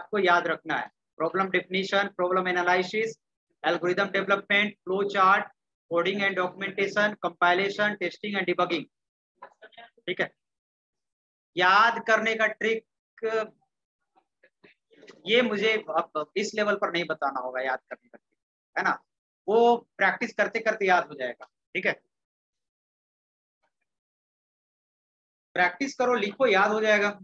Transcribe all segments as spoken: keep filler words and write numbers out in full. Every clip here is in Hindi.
आपको याद रखना है। Problem definition, problem analysis, algorithm development, flow chart, coding and documentation, compilation, testing and debugging. ठीक है, याद करने का ट्रिक ये मुझे अब इस लेवल पर नहीं बताना होगा, याद करने का ट्रिक है ना, वो प्रैक्टिस करते करते याद हो जाएगा। ठीक है, प्रैक्टिस करो, लिखो, याद हो जाएगा।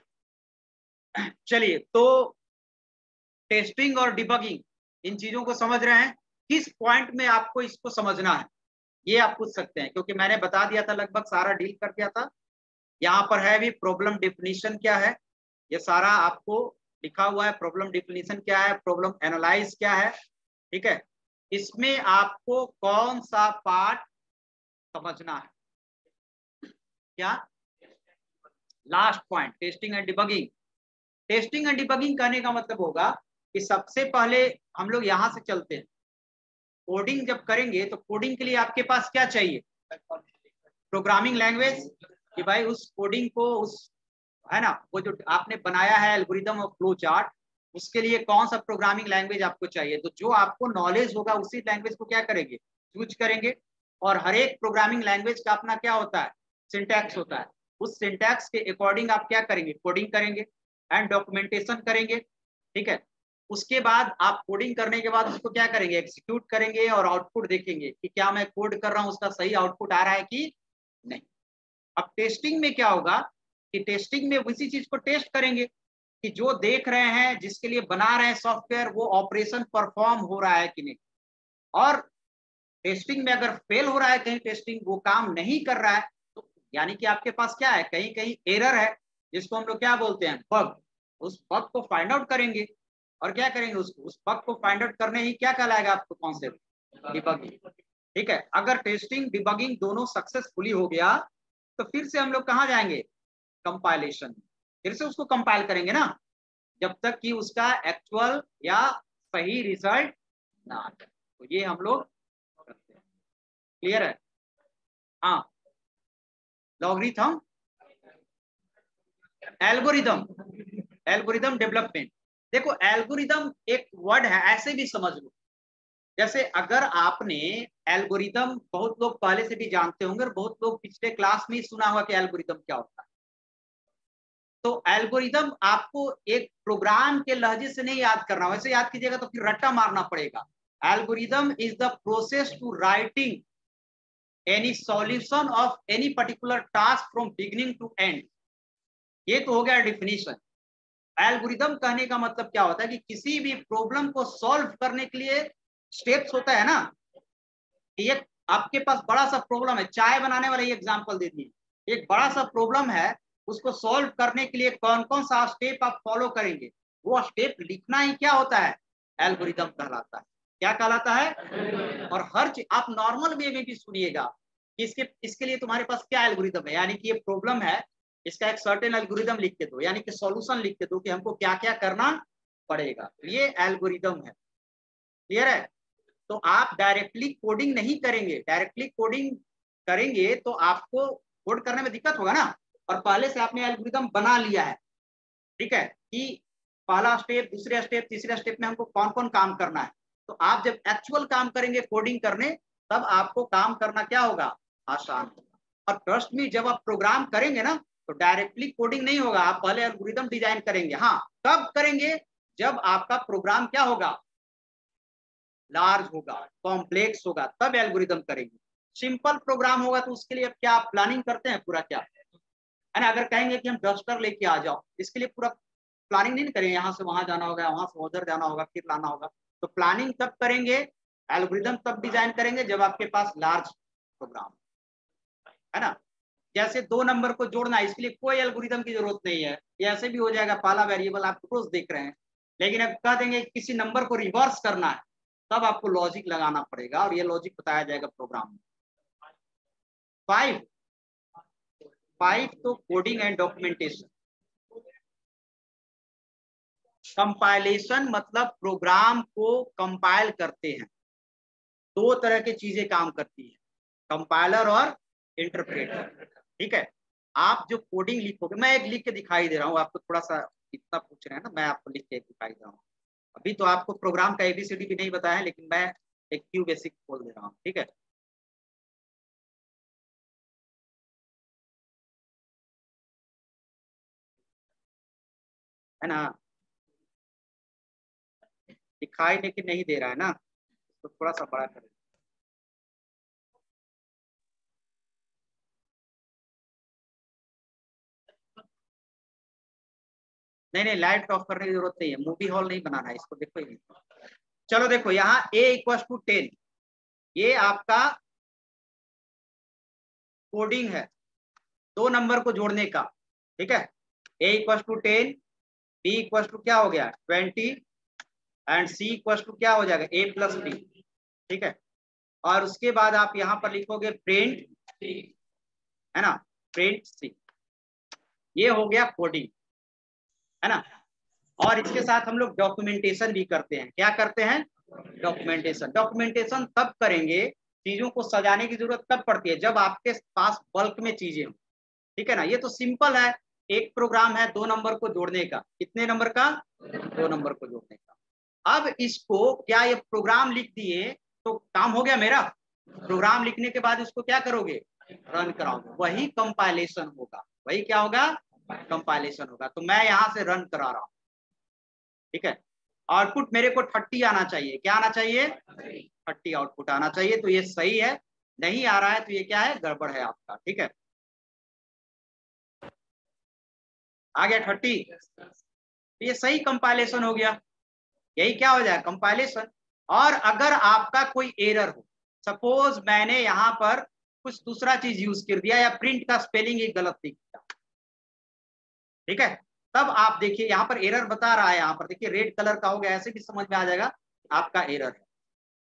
चलिए, तो टेस्टिंग और डिबगिंग इन चीजों को समझ रहे हैं, किस पॉइंट में आपको इसको समझना है ये आप पूछ सकते हैं, क्योंकि मैंने बता दिया था, लगभग सारा डील कर दिया था। यहाँ पर है भी प्रॉब्लम डिफिनीशन क्या है, ये सारा आपको लिखा हुआ है। प्रॉब्लम डिफिनीशन क्या है, प्रॉब्लम एनालाइज क्या है। ठीक है, इसमें आपको कौन सा पार्ट समझना है, क्या last point, testing and debugging. Testing and debugging कहने का मतलब होगा कि सबसे पहले हम लोग यहां से चलते हैं, कोडिंग जब करेंगे तो कोडिंग के लिए आपके पास क्या चाहिए, प्रोग्रामिंग लैंग्वेज, कि भाई उस कोडिंग को, उस है ना, वो जो आपने बनाया है एल्गोरिदम और फ्लो चार्ट, उसके लिए कौन सा प्रोग्रामिंग लैंग्वेज आपको चाहिए। तो जो आपको नॉलेज होगा उसी लैंग्वेज को क्या करेंगे, चूज करेंगे। और हर एक प्रोग्रामिंग लैंग्वेज का अपना क्या होता है, सिंटैक्स होता है। उस सिंटैक्स के अकॉर्डिंग आप क्या करेंगे, कोडिंग करेंगे एंड डॉक्यूमेंटेशन करेंगे। ठीक है, उसके बाद आप कोडिंग करने के बाद उसको क्या करेंगे, एग्जीक्यूट करेंगे और आउटपुट देखेंगे कि क्या मैं कोड कर रहा हूँ उसका सही आउटपुट आ रहा है कि नहीं। अब टेस्टिंग में क्या होगा कि टेस्टिंग में उसी चीज को टेस्ट करेंगे कि जो देख रहे हैं, जिसके लिए बना रहे हैं सॉफ्टवेयर, वो ऑपरेशन परफॉर्म हो रहा है कि नहीं। और टेस्टिंग में अगर फेल हो रहा है, कहीं टेस्टिंग वो काम नहीं कर रहा है, तो यानी कि आपके पास क्या है, कहीं कहीं एरर है, जिसको हम लोग क्या बोलते हैं, बग। उस बग को फाइंड आउट करेंगे और क्या करेंगे, उस उस बग को फाइंड आउट करने ही क्या कहलाएगा आपको, कॉन्सेप्ट डिबगिंग। ठीक है, अगर टेस्टिंग डिबगिंग दोनों सक्सेसफुली हो गया तो फिर से हम लोग कहाँ जाएंगे, कंपाइलेशन। फिर से उसको कंपाइल करेंगे ना, जब तक कि उसका एक्चुअल या सही रिजल्ट ना आए। तो ये हम लोग करते हैं, क्लियर है। हाँ, लॉगरिथम, एल्गोरिदम, एल्गोरिदम डेवलपमेंट। देखो, एल्गोरिदम एक वर्ड है, ऐसे भी समझ लो। जैसे अगर आपने एल्गोरिदम, बहुत लोग पहले से भी जानते होंगे और बहुत लोग पिछले क्लास में ही सुना होगा कि एल्गोरिदम क्या होता है। तो एल्गोरिदम आपको एक प्रोग्राम के लहजे से नहीं याद करना, वैसे याद कीजिएगा तो फिर रट्टा मारना पड़ेगा। Algorithm is the process to writing any solution of any particular task from beginning to end. ये तो हो गया डिफिनीशन। एल्गोरिदम कहने का मतलब क्या होता है कि किसी भी प्रॉब्लम को सॉल्व करने के लिए स्टेप्स होता है ना। एक आपके पास बड़ा सा प्रॉब्लम है, चाय बनाने वाला ही एग्जांपल दे दिए, एक बड़ा सा प्रॉब्लम है, उसको सॉल्व करने के लिए कौन कौन सा स्टेप आप फॉलो करेंगे, वो स्टेप लिखना ही क्या होता है, एल्गोरिदम कहलाता है। क्या कहलाता है। और हर चीज आप नॉर्मल वे में भी सुनिएगा कि इसके इसके लिए तुम्हारे पास क्या एल्गोरिदम है, यानी कि ये प्रॉब्लम है, इसका एक सर्टेन एल्गोरिदम लिख के दो, यानी कि सॉल्यूशन लिख के दो कि हमको क्या क्या करना पड़ेगा, ये एल्गोरिदम है। क्लियर है। तो आप डायरेक्टली कोडिंग नहीं करेंगे, डायरेक्टली कोडिंग करेंगे तो आपको कोड करने में दिक्कत होगा ना, और पहले से आपने एल्गोरिदम बना लिया है। ठीक है, कि पहला स्टेप, दूसरे स्टेप, तीसरे स्टेप में हमको कौन कौन काम करना है। तो आप जब एक्चुअल काम करेंगे कोडिंग करने, तब आपको काम करना क्या होगा, आसान होगा। और ट्रस्ट में, जब आप प्रोग्राम करेंगे ना, तो डायरेक्टली कोडिंग नहीं होगा, आप पहले एल्गोरिदम डिजाइन करेंगे। हाँ, कब करेंगे, जब आपका प्रोग्राम क्या होगा, लार्ज होगा, कॉम्प्लेक्स होगा, तब एल्गोरिदम करेंगे। सिंपल प्रोग्राम होगा तो उसके लिए अब क्या आप प्लानिंग करते हैं पूरा, क्या है ना। अगर कहेंगे कि हम डस्टर लेके आ जाओ, इसके लिए पूरा प्लानिंग नहीं करेंगे, यहाँ से वहां जाना होगा, वहां से उधर जाना होगा, फिर लाना होगा। तो प्लानिंग तब करेंगे, एल्गोरिदम तब डिजाइन करेंगे जब आपके पास लार्ज प्रोग्राम है ना। जैसे दो नंबर को जोड़ना, इसके लिए कोई एल्गोरिदम की जरूरत नहीं है, ये ऐसे भी हो जाएगा, पहला वेरिएबल आप रोज देख रहे हैं। लेकिन अब कह देंगे किसी नंबर को रिवर्स करना है, तब आपको लॉजिक लगाना पड़ेगा, और ये लॉजिक बताया जाएगा प्रोग्राम में। फाइव फाइव तो कोडिंग एंड डॉक्यूमेंटेशन। कंपाइलेशन मतलब प्रोग्राम को कंपाइल करते हैं। दो तरह की चीजें काम करती है, कंपाइलर और इंटरप्रेटर। ठीक है, आप जो कोडिंग लिखोगे, मैं एक लिख के दिखाई दे रहा हूँ आपको, थोड़ा सा इतना पूछ रहे हैं ना, मैं आपको लिख के दिखाई दे रहा हूँ। अभी तो आपको प्रोग्राम का एबीसीडी भी नहीं बताया है, लेकिन मैं एक क्यू बेसिक खोल दे रहा हूँ, ठीक है। है ना, दिखाई लेकिन नहीं दे रहा है ना, तो थोड़ा सा बड़ा करें। नहीं नहीं, लाइट ऑफ करने की जरूरत नहीं है, मूवी हॉल नहीं बनाना है इसको, देखो ये। चलो देखो यहाँ a इक्वल टू टेन, ये आपका कोडिंग है दो नंबर को जोड़ने का, ठीक है। a equal to ten, b equal to क्या हो गया twenty, and c equal to क्या हो जाएगा a प्लस बी, ठीक है। और उसके बाद आप यहाँ पर लिखोगे प्रिंट, है ना, प्रिंट सी, ये हो गया कोडिंग, है ना। और इसके साथ हम लोग डॉक्यूमेंटेशन भी करते हैं। क्या करते हैं? डॉक्यूमेंटेशन। डॉक्यूमेंटेशन तब करेंगे, चीजों को सजाने की जरूरत तब पड़ती है जब आपके पास बल्क में चीजें हो, ठीक है ना। ये तो सिंपल है, एक प्रोग्राम है दो नंबर को जोड़ने का। कितने नंबर का? दो नंबर को जोड़ने का। अब इसको क्या ये प्रोग्राम लिख दिए तो काम हो गया मेरा? प्रोग्राम लिखने के बाद इसको क्या करोगे? रन कराओगे, वही कंपाइलेशन होगा। वही क्या होगा? कंपाइलेशन होगा। तो मैं यहाँ से रन करा रहा हूँ, ठीक है। आउटपुट मेरे को थर्टी आना चाहिए। क्या आना चाहिए? थर्टी आउटपुट आना चाहिए। तो ये सही है, नहीं आ रहा है तो ये क्या है? गड़बड़ है आपका, ठीक है। आ गया थर्टी, तो ये सही कंपाइलेशन हो गया। यही क्या हो जाए? कंपाइलेशन। और अगर आपका कोई एरर हो, सपोज मैंने यहाँ पर कुछ दूसरा चीज यूज कर दिया या प्रिंट का स्पेलिंग ही गलत लिख दिया, ठीक है, तब आप देखिए यहाँ पर एरर बता रहा है। यहाँ पर देखिए रेड कलर का हो गया, ऐसे भी समझ में आ जाएगा आपका एरर है।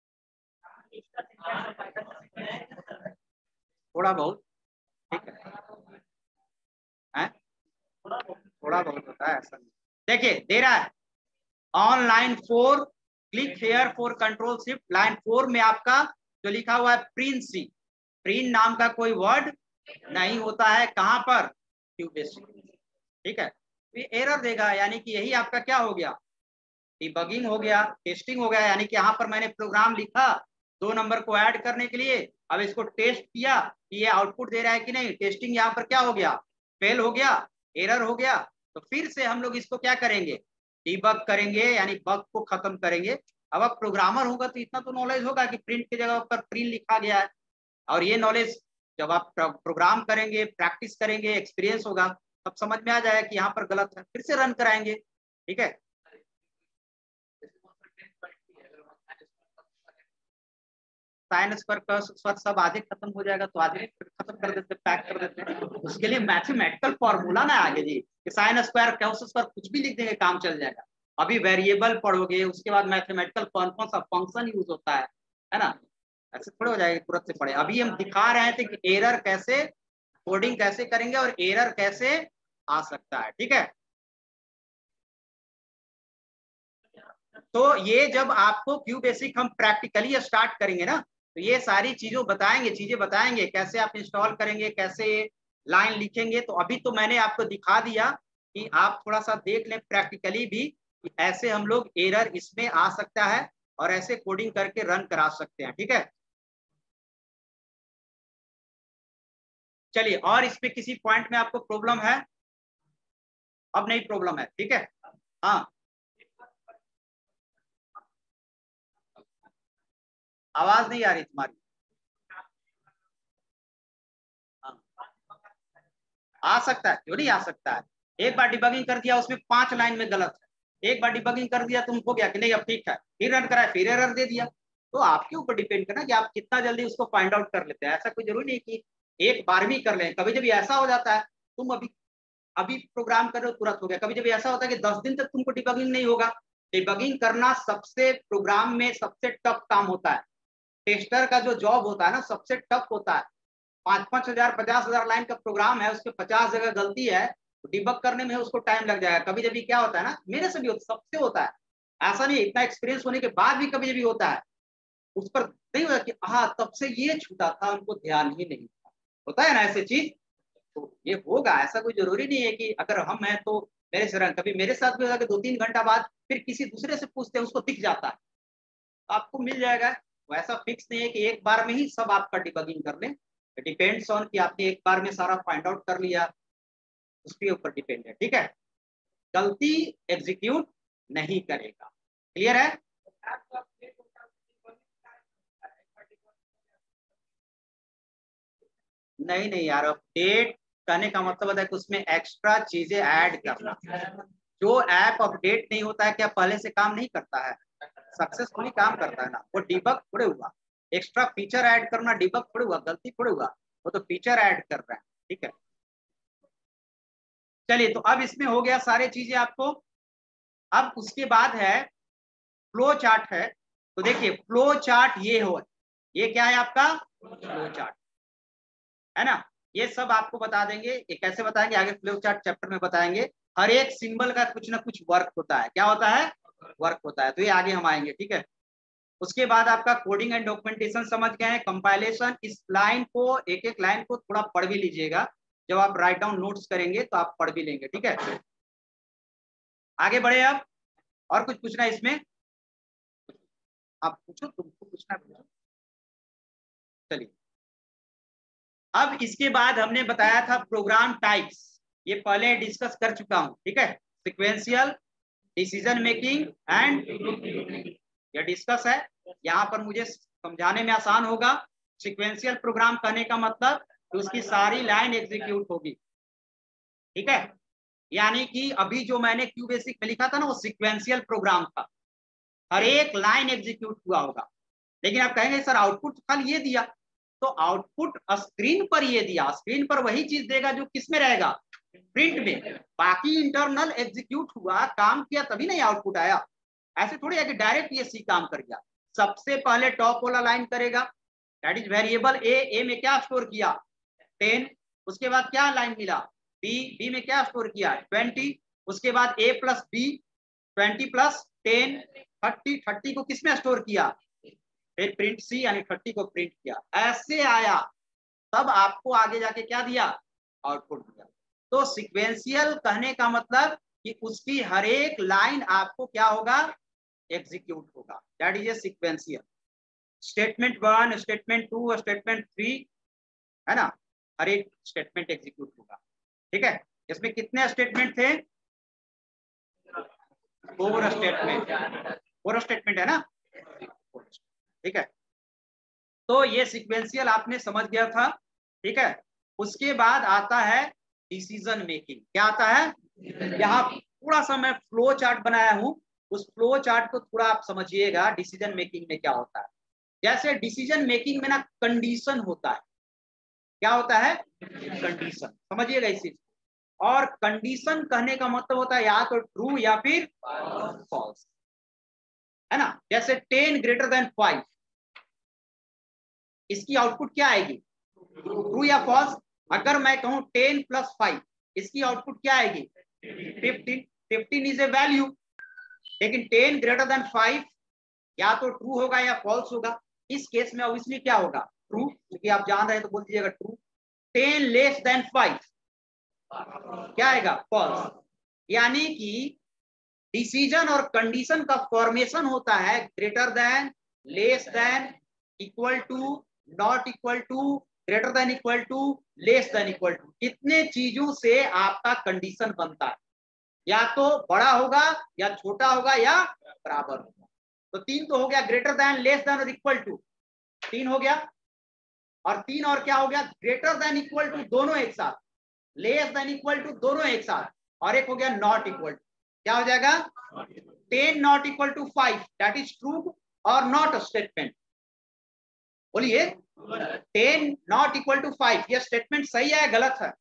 थोड़ा बहुत, ठीक है, है? थोड़ा बहुत होता है ऐसा नहीं। देखिए दे रहा है on line four, click here for control shift. Line four में आपका जो लिखा हुआ है प्रिंट सी, प्रिंट नाम का कोई वर्ड नहीं होता है। कहां पर? क्यू बेसिक, ठीक है। ये एरर देगा, यानी कि यही आपका क्या हो गया? डिबगिंग हो गया, टेस्टिंग हो गया। यानी कि यहाँ पर मैंने प्रोग्राम लिखा दो नंबर को ऐड करने के लिए, अब इसको टेस्ट किया कि ये आउटपुट दे रहा है कि नहीं। टेस्टिंग यहाँ पर क्या हो गया? फेल हो गया, एरर हो गया। तो फिर से हम लोग इसको क्या करेंगे? डिबग करेंगे, यानी बग को खत्म करेंगे। अब आप प्रोग्रामर होगा तो इतना तो नॉलेज होगा कि प्रिंट की जगह पर प्रिंट लिखा गया है। और ये नॉलेज जब आप प्रोग्राम करेंगे, प्रैक्टिस करेंगे, एक्सपीरियंस होगा, तब समझ में आ जाएगा कि यहाँ पर गलत है। फिर से रन कराएंगे, ठीक है। साइन स्क्वायर का स्क्वायर सब आधे खत्म हो जाएगा तो आधे खत्म कर देते, पैक कर देते हैं। उसके लिए मैथमेटिकल फॉर्मूला ना आगे जी, कि साइन स्क्वायर कॉस स्क्वायर कुछ भी लिख देंगे, काम चल जाएगा। अभी वेरिएबल पढ़ोगे, उसके बाद मैथमेटिकल कौन कौन सा फंक्शन यूज होता है है ना। ऐसे थोड़े हो जाएगा तुरंत से पढ़े। अभी हम दिखा रहे थे कि एरर कैसे, कोडिंग कैसे करेंगे और एरर कैसे आ सकता है, ठीक है। तो ये जब आपको क्यू बेसिक हम प्रैक्टिकली स्टार्ट करेंगे ना, तो ये सारी चीजों बताएंगे, चीजें बताएंगे कैसे आप इंस्टॉल करेंगे, कैसे लाइन लिखेंगे। तो अभी तो मैंने आपको दिखा दिया कि आप थोड़ा सा देख लें प्रैक्टिकली भी कि ऐसे हम लोग एरर इसमें आ सकता है और ऐसे कोडिंग करके रन करा सकते हैं, ठीक है। चलिए, और इस पे किसी पॉइंट में आपको प्रॉब्लम है? अब नहीं प्रॉब्लम है, ठीक है। हाँ, आवाज नहीं आ रही तुम्हारी। हाँ, आ सकता है, क्यों नहीं आ सकता है। एक बार डिबगिंग कर दिया, उसमें पांच लाइन में गलत है, एक बार डिबगिंग कर दिया तुमको गया कि नहीं अब ठीक है, फिर रन कराया फिर एरर दे दिया। तो आपके ऊपर डिपेंड करना कि आप कितना जल्दी उसको फाइंड आउट कर लेते हैं। ऐसा कोई जरूरी नहीं कि एक बार भी कर लें। कभी जब ऐसा हो जाता है, तुम अभी अभी प्रोग्राम कर रहे हो तुरंत हो गया। कभी जब ऐसा होता है कि दस दिन तक तुमको डिबगिंग नहीं होगा। डिबगिंग करना सबसे प्रोग्राम में सबसे टफ काम होता है। टेस्टर का जो जॉब होता है ना, सबसे टफ होता है। पांच पांच हजार पचास हजार लाइन का प्रोग्राम है, उसके पचास जगह गलती है, तो डिबग करने में उसको टाइम लग जाएगा। कभी जब क्या होता है ना, मेरे से भी होता, सबसे होता है, ऐसा नहीं, इतना एक्सपीरियंस होने के बाद भी कभी जब होता है, उस पर नहीं होता कि हाँ तब से ये छूटा था, हमको ध्यान ही नहीं था। होता है ना ऐसे चीज। तो ये होगा, ऐसा कोई जरूरी नहीं है कि अगर हम हैं तो मेरे से रन, कभी मेरे साथ भी होता है कि दो तीन घंटा बाद फिर किसी दूसरे से पूछते हैं, उसको दिख जाता है, आपको मिल जाएगा। वैसा फिक्स नहीं है कि एक बार में ही सब आपका डिबगिंग कर लें, डिपेंड्स ऑन कि आपने एक बार में सारा फाइंड आउट कर लिया, उसके ऊपर डिपेंड है। ठीक है, गलती एग्जीक्यूट नहीं करेगा। क्लियर है? नहीं नहीं यार, अपडेट करने का मतलब होता है कि उसमें एक्स्ट्रा चीजें ऐड करना। जो ऐप अपडेट नहीं होता है क्या पहले से काम नहीं करता है? सक्सेसफुली काम करता है ना, वो डिबग थोड़े हुआ, एक्स्ट्रा फीचर ऐड करना डिबग थोड़े हुआ, गलती थोड़े हुआ, वो तो फीचर ऐड कर रहे हैं। ठीक है, चलिए तो अब इसमें हो गया सारे चीजें आपको। अब उसके बाद है फ्लो चार्ट है। तो देखिए फ्लो चार्ट ये हो, ये क्या है आपका फ्लो चार्ट, है ना। ये सब आपको बता देंगे, ये कैसे बताएंगे आगे फ्लो चार्ट चैप्टर में बताएंगे। हर एक सिंबल का कुछ ना कुछ वर्क होता है। क्या होता है? वर्क होता है, तो ये आगे हम आएंगे। ठीक है, उसके बाद आपका कोडिंग एंड डॉक्यूमेंटेशन समझ गए हैं, कंपाइलेशन। इस लाइन को, एक एक लाइन को थोड़ा पढ़ भी लीजिएगा, जब आप राइट डाउन नोट्स करेंगे तो आप पढ़ भी लेंगे। ठीक है, आगे बढ़े अब। और कुछ पूछना है इसमें? आप पूछो, तुमको पूछना है। चलिए, अब इसके बाद हमने बताया था प्रोग्राम टाइप्स, ये पहले डिस्कस कर चुका हूं। ठीक है, सिक्वेंशियल, डिसीजन मेकिंग एंड, ये डिस्कस है। यहाँ पर मुझे समझाने में आसान होगा। सिक्वेंशियल प्रोग्राम करने का मतलब तो उसकी सारी लाइन एग्जीक्यूट होगी। ठीक है, यानी कि अभी जो मैंने क्यू बेसिक में लिखा था ना, वो सिक्वेंशियल प्रोग्राम था, हर एक लाइन एग्जीक्यूट हुआ होगा। लेकिन आप कहेंगे सर आउटपुट खाली ये दिया, तो आउटपुट स्क्रीन पर ये दिया, स्क्रीन पर वही चीज देगा जो किसमें रहेगा, प्रिंट में। बाकी इंटरनल एग्जीक्यूट हुआ, काम किया, तभी नहीं आउटपुट आया। ऐसे थोड़ी है कि डायरेक्ट ये सी काम कर गया। सबसे पहले टॉप वाला लाइन करेगा, that is variable A, A में क्या स्टोर किया, टेन। उसके बाद क्या लाइन मिला, बी, बी में क्या स्टोर किया, ट्वेंटी। उसके बाद A plus B, twenty plus ten, thirty. Thirty को किसमें स्टोर किया, फिर प्रिंट सी, यानी थर्टी को प्रिंट किया। ऐसे आया, तब आपको आगे जाके क्या दिया, आउटपुट दिया। तो सिक्वेंशियल कहने का मतलब कि उसकी हर एक लाइन आपको क्या होगा, एग्जीक्यूट होगा, that is a sequential. Statement one, statement two, statement three, है ना, हर एक स्टेटमेंट एग्जीक्यूट होगा। ठीक है, इसमें कितने स्टेटमेंट थे, फोर स्टेटमेंट, फोर स्टेटमेंट है ना। ठीक है, तो ये सिक्वेंशियल आपने समझ गया था। ठीक है, उसके बाद आता है डिसीजन मेकिंग। क्या आता है, यहाँ थोड़ा सा मैं फ्लो चार्ट बनाया हूं, उस फ्लो चार्ट को थोड़ा आप समझिएगा, डिसीजन मेकिंग में क्या होता है। जैसे डिसीजन मेकिंग में ना कंडीशन होता है, क्या होता है, कंडीशन, समझिएगा इस चीज। और कंडीशन कहने का मतलब होता है या तो ट्रू या फिर फॉल्स, है ना। जैसे टेन ग्रेटर देन फाइव, इसकी आउटपुट क्या आएगी, ट्रू या फॉल्स। अगर मैं कहूं टेन प्लस फाइव, इसकी आउटपुट क्या आएगी, fifteen. Fifteen is a value, लेकिन टेन ग्रेटर देन फाइव या तो ट्रू होगा या फॉल्स होगा। इस केस में ऑब्वियसली क्या होगा, ट्रू, क्योंकि आप जान रहे हैं तो बोल दीजिएगा true. Ten less than five क्या आएगा, फॉल्स। यानी कि डिसीजन और कंडीशन का फॉर्मेशन होता है greater than, less than, equal to, not equal to, greater than equal to, less than equal to. कितने चीजों से आपका कंडीशन बनता है, या तो बड़ा होगा या छोटा होगा या बराबर होगा। तो तीन तो हो गया, ग्रेटर देन, लेस देन और इक्वल टू, तीन हो गया। और तीन और क्या हो गया, ग्रेटर देन इक्वल टू दोनों एक साथ, लेस देन इक्वल टू दोनों एक साथ, और एक हो गया नॉट इक्वल टू। क्या हो जाएगा, ten not equal to five, that is true और नॉट स्टेटमेंट। बोलिए, ten not equal to five, ये स्टेटमेंट सही है या गलत है,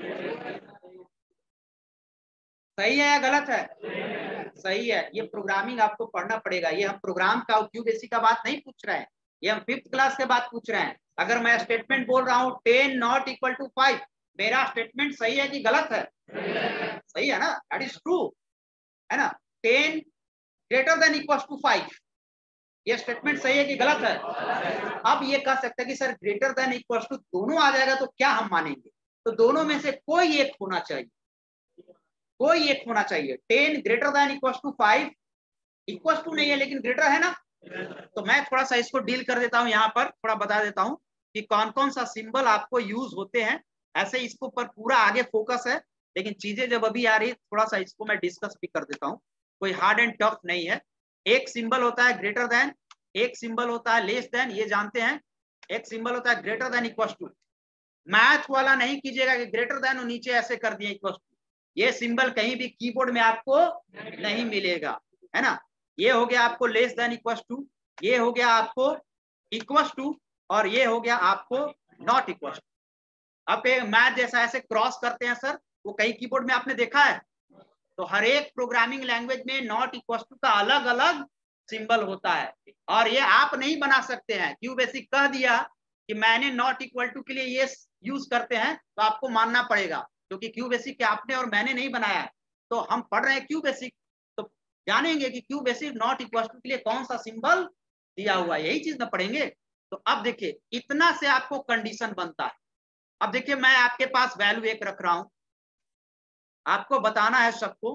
सही है या गलत है, सही है। ये प्रोग्रामिंग आपको पढ़ना पड़ेगा, ये हम प्रोग्राम का क्यू बेसिक का बात नहीं पूछ रहे हैं, ये हम फिफ्थ क्लास के बात पूछ रहे हैं। अगर मैं स्टेटमेंट बोल रहा हूं ten not equal to five, मेरा स्टेटमेंट सही है कि गलत है, सही है ना, दैट इज ट्रू, है ना। Ten greater than equal to five, ये स्टेटमेंट सही है कि गलत है। अब ये कह सकते हैं कि sir greater than equal to दोनों आ जाएगा तो क्या हम मानेंगे, तो दोनों में से कोई एक होना चाहिए, कोई एक होना चाहिए। Ten greater than equal to five, equal to नहीं है लेकिन ग्रेटर है ना। तो मैं थोड़ा सा इसको डील कर देता हूं, यहाँ पर थोड़ा बता देता हूं कि कौन कौन सा सिंबल आपको यूज होते हैं। ऐसे इसको पर पूरा आगे फोकस है, लेकिन चीजें जब अभी आ रही थोड़ा सा इसको मैं डिस्कस भी कर देता हूँ, कोई हार्ड एंड टफ नहीं है। एक सिंबल होता है ग्रेटर देन, एक सिंबल होता है लेस देन, ये जानते हैं। एक सिंबल होता है greater than equal to. Math वाला नहीं कीजिएगा कि ग्रेटर देन और नीचे ऐसे कर दिए इक्वल टू, ये सिंबल कहीं भी कीबोर्ड में आपको नहीं मिलेगा, है ना। ये हो गया आपको लेस देन इक्वल टू, ये हो गया आपको इक्वल टू, और ये हो गया आपको नॉट इक्वल टू। अब मैथ जैसा ऐसे क्रॉस करते हैं सर, वो कई कीबोर्ड में आपने देखा है। तो हर एक प्रोग्रामिंग लैंग्वेज में नॉट इक्वल टू का अलग अलग सिंबल होता है, और ये आप नहीं बना सकते हैं। क्यू बेसिक कह दिया कि मैंने नॉट इक्वल टू के लिए ये यूज करते हैं, तो आपको मानना पड़ेगा, क्योंकि क्यू बेसिक के आपने और मैंने नहीं बनाया है। तो हम पढ़ रहे हैं क्यू बेसिक, तो जानेंगे कि QBasic not equal to के लिए कौन सा सिंबल दिया हुआ है, यही चीज ना पढ़ेंगे। तो अब देखिए इतना से आपको कंडीशन बनता है। अब देखिए मैं आपके पास वैल्यू एक रख रहा हूं, आपको बताना है सबको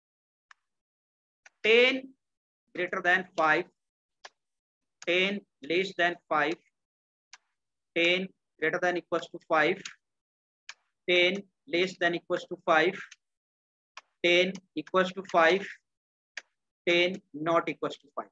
ten greater than five, ten less than five, ten greater than equal to five, ten less than equal to five, ten equal to five, ten not equal to five.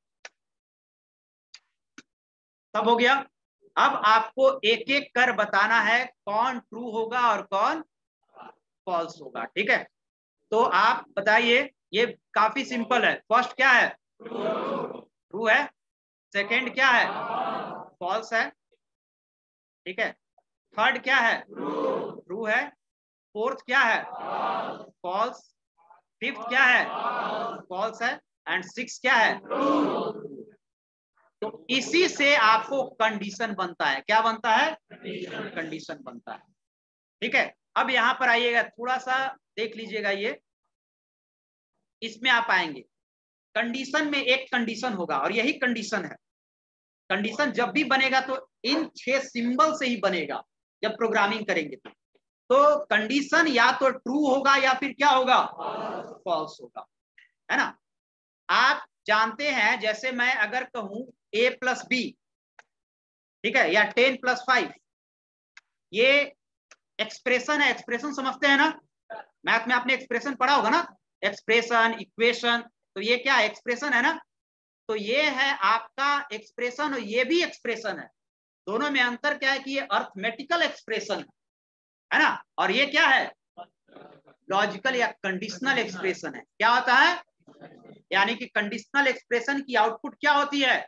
सब हो गया। अब आपको एक एक कर बताना है कौन ट्रू होगा और कौन फॉल्स होगा, ठीक है। तो आप बताइए, ये काफी सिंपल है। फर्स्ट क्या है? ट्रू है। सेकंड क्या है? फॉल्स है, ठीक है। थर्ड क्या है? ट्रू है। फोर्थ क्या है? फॉल्स। फिफ्थ क्या है? फॉल्स है। एंड सिक्स क्या है? तो इसी से आपको कंडीशन बनता है। क्या बनता है? कंडीशन बनता है, ठीक है। अब यहां पर आइएगा, थोड़ा सा देख लीजिएगा, ये इसमें आप आएंगे। कंडीशन में एक कंडीशन होगा और यही कंडीशन है। कंडीशन जब भी बनेगा तो इन छह सिंबल से ही बनेगा जब प्रोग्रामिंग करेंगे तो। तो कंडीशन या तो ट्रू होगा या फिर क्या होगा? फॉल्स होगा, है ना। आप जानते हैं, जैसे मैं अगर कहूं ए प्लस बी, ठीक है, या टेन प्लस फाइव, ये एक्सप्रेशन है। एक्सप्रेशन समझते हैं ना, मैथ में आपने एक्सप्रेशन पढ़ा होगा ना, एक्सप्रेशन, इक्वेशन। तो ये क्या एक्सप्रेशन है ना। तो ये है आपका एक्सप्रेशन और ये भी एक्सप्रेशन है। दोनों में अंतर क्या है कि ये अर्थमेटिकल एक्सप्रेशन है ना, और ये क्या है? लॉजिकल या कंडीशनल एक्सप्रेशन है। क्या होता है? यानी कि कंडीशनल एक्सप्रेशन की आउटपुट क्या होती है?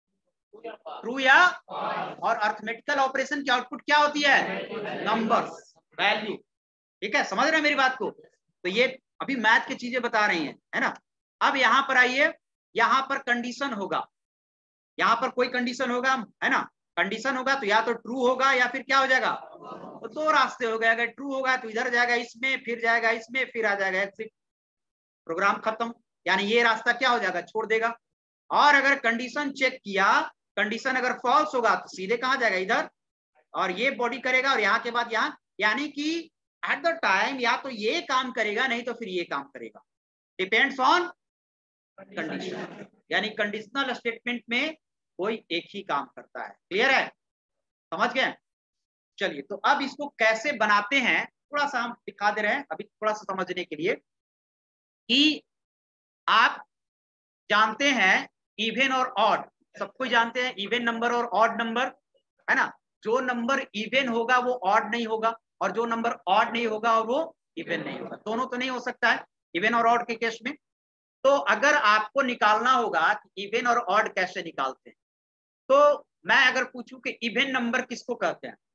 ट्रू या, और अर्थमेटिकल ऑपरेशन की आउटपुट क्या होती है? नंबर्स, वैल्यू, ठीक है। समझ रहे हैं मेरी बात को? तो ये अभी मैथ की चीजें बता रही हैं, है ना। अब यहां पर आइए, यहां पर कंडीशन होगा, यहां पर कोई कंडीशन होगा, है ना। कंडीशन होगा तो या तो ट्रू होगा या फिर क्या हो जाएगा? तो दो रास्ते हो गए। अगर ट्रू होगा तो इधर जाएगा इसमें, फिर जाएगा इसमें, फिर आ जाएगा एग्जिट, प्रोग्राम खत्म। यानी ये रास्ता क्या हो जाएगा? छोड़ देगा। और अगर कंडीशन चेक किया, कंडीशन अगर फॉल्स होगा तो सीधे कहां जाएगा? इधर, और ये बॉडी करेगा और यहाँ के बाद यहाँ, यानी कि एट द टाइम या तो ये काम करेगा नहीं तो फिर ये काम करेगा, डिपेंड्स ऑन कंडीशन। यानी कंडीशनल स्टेटमेंट में कोई एक ही काम करता है। क्लियर है? समझ गए? चलिए, तो अब इसको कैसे बनाते हैं थोड़ा सा हम दिखा दे रहे हैं अभी, थोड़ा सा समझने के लिए कि आप जानते हैं इवन और ऑड, सबको जानते हैं इवन नंबर और ऑड नंबर, है ना। जो नंबर इवन होगा वो ऑड नहीं होगा, और जो नंबर ऑड नहीं होगा और वो इवन नहीं होगा। दोनों तो नहीं हो सकता है इवन और ऑड के केस में। तो अगर आपको निकालना होगा कि इवन और ऑड कैसे निकालते हैं, तो मैं अगर पूछूं कि इवन नंबर किसको कहते हैं?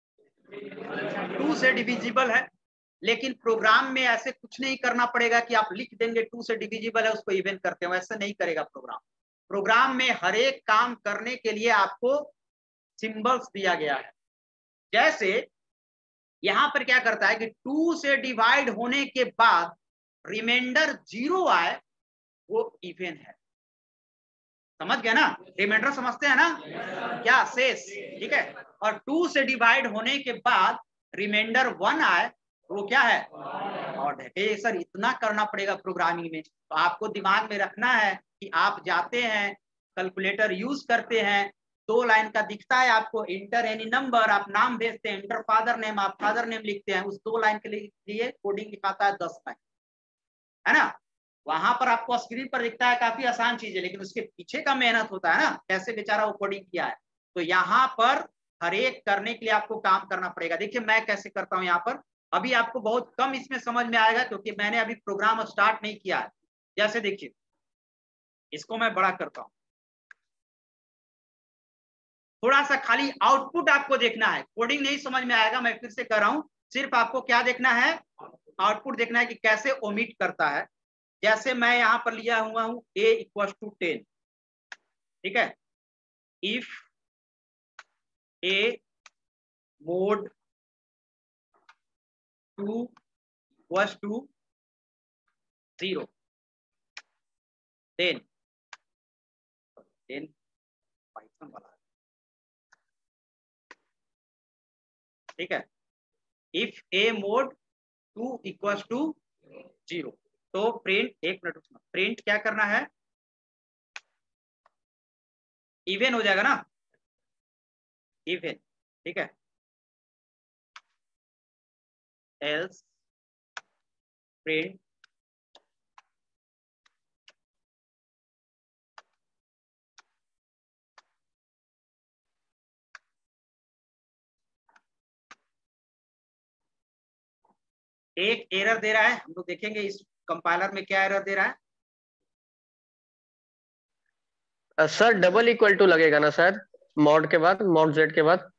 टू से डिविजिबल है। लेकिन प्रोग्राम में ऐसे कुछ नहीं करना पड़ेगा कि आप लिख देंगे टू से डिविजिबल है उसको इवन करते हैं, वैसे नहीं करेगा प्रोग्राम। प्रोग्राम में हर एक काम करने के लिए आपको सिंबल्स दिया गया है। जैसे यहां पर क्या करता है कि टू से डिवाइड होने के बाद रिमाइंडर जीरो आए, वो इवन है। समझ गए ना? रिमाइंडर समझते हैं ना, क्या शेष, ठीक है। और टू से डिवाइड होने के बाद रिमाइंडर वन आए वो क्या है, ऑड है। ए सर इतना करना पड़ेगा प्रोग्रामिंग में, तो आपको दिमाग में रखना है कि आप जाते हैं कैलकुलेटर यूज करते हैं, दो लाइन का दिखता है आपको, इंटर एनी नंबर, आप नाम भेजते हैं, इंटर फादर नेम, आप फादर नेम लिखते हैं, उस दो लाइन के लिए कोडिंग लिखाता है दस लाइन, है ना। वहां पर आपको स्क्रीन पर दिखता है काफी आसान चीज है, लेकिन उसके पीछे का मेहनत होता है ना, कैसे बेचारा वो कोडिंग किया है। तो यहाँ पर हर एक करने के लिए आपको काम करना पड़ेगा। देखिए मैं कैसे करता हूँ यहाँ पर, अभी आपको बहुत कम इसमें समझ में आएगा क्योंकि मैंने अभी प्रोग्राम स्टार्ट नहीं किया है। जैसे देखिए इसको मैं बड़ा करता हूँ, थोड़ा सा खाली आउटपुट आपको देखना है, कोडिंग नहीं समझ में आएगा, मैं फिर से कर रहा हूं, सिर्फ आपको क्या देखना है, आउटपुट देखना है कि कैसे ओमिट करता है। जैसे मैं यहां पर लिया हुआ हूं a इक्वल टू टेन, ठीक है, if a mod two equal to zero, ten ten Python वाला, ठीक है, if a mod two equal to zero, तो प्रिंट, एक मिनट प्रिंट क्या करना है, इवन हो जाएगा ना, इवन, ठीक है, एल्स प्रिंट एक एरर दे रहा है, हम लोग देखेंगे इस कंपाइलर में क्या एरर दे रहा है। सर डबल इक्वल टू लगेगा ना सर, मॉड के बाद, मॉड जेड के बाद।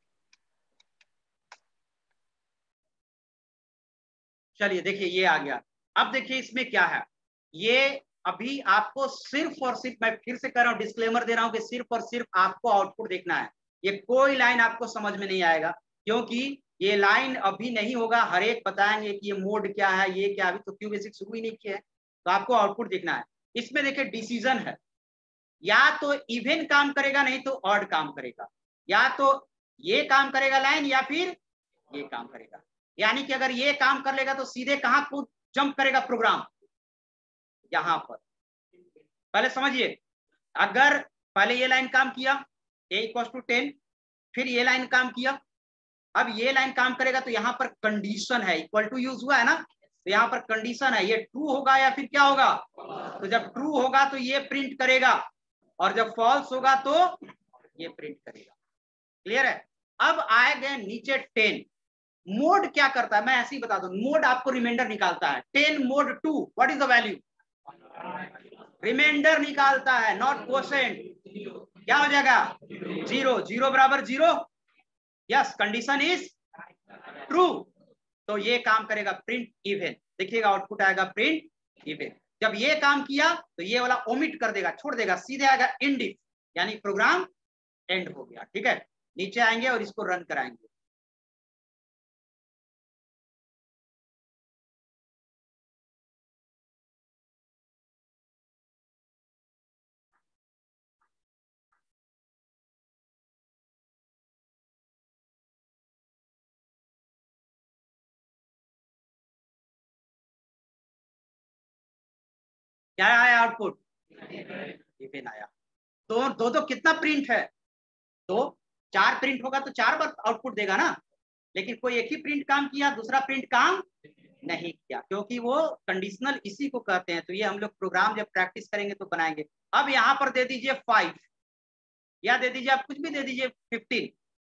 चलिए देखिए ये आ गया। अब देखिए इसमें क्या है, ये अभी आपको सिर्फ और सिर्फ, मैं फिर से कर रहा हूं, डिस्क्लेमर दे रहा हूं कि सिर्फ और सिर्फ आपको आउटपुट देखना है, ये कोई लाइन आपको समझ में नहीं आएगा, क्योंकि ये लाइन अभी नहीं होगा, हर एक बताएंगे कि ये मोड क्या है, ये क्या, अभी तो क्यू बेसिक शुरू ही नहीं किया है, तो आपको आउटपुट देखना है। इसमें देखिए डिसीजन है, या तो इवन काम करेगा, नहीं तो ऑड काम करेगा, या तो ये काम करेगा लाइन, या फिर ये काम करेगा। यानी कि अगर ये काम कर लेगा तो सीधे कहां को जंप करेगा प्रोग्राम, यहां पर। पहले समझिए, अगर पहले ये लाइन काम किया a इक्वल टू टेन, फिर ये लाइन काम किया, अब ये लाइन काम करेगा तो यहाँ पर कंडीशन है, इक्वल टू यूज हुआ है ना, तो यहाँ पर कंडीशन है, ये ट्रू होगा या फिर क्या होगा, तो जब ट्रू होगा तो ये प्रिंट करेगा, और जब फॉल्स होगा तो ये प्रिंट करेगा। क्लियर है। अब आए गए नीचे टेन, मोड क्या करता है मैं ऐसे ही बता दूं, मोड आपको रिमाइंडर निकालता है, ten mod two what is the value, reminder निकालता है, नॉट क्वोशेंट, क्या हो जाएगा, जीरो, जीरो बराबर जीरो, यस कंडीशन इज ट्रू, तो ये काम करेगा प्रिंट इवन, देखिएगा आउटपुट आएगा प्रिंट इवन। जब ये काम किया तो ये वाला ओमिट कर देगा, छोड़ देगा, सीधे आएगा एंड इफ, यानी प्रोग्राम एंड हो गया। ठीक है, नीचे आएंगे और इसको रन कराएंगे। क्या आया आउटपुट, इवन आया। तो दो दो कितना प्रिंट है, तो चार प्रिंट होगा तो चार बार आउटपुट देगा ना, लेकिन कोई एक ही प्रिंट काम किया, दूसरा प्रिंट काम नहीं किया, क्योंकि वो कंडीशनल इसी को कहते हैं। तो ये हम लोग प्रोग्राम जब प्रैक्टिस करेंगे तो बनाएंगे। अब यहाँ पर दे दीजिए फाइव, या दे दीजिए आप कुछ भी दे दीजिए फिफ्टीन,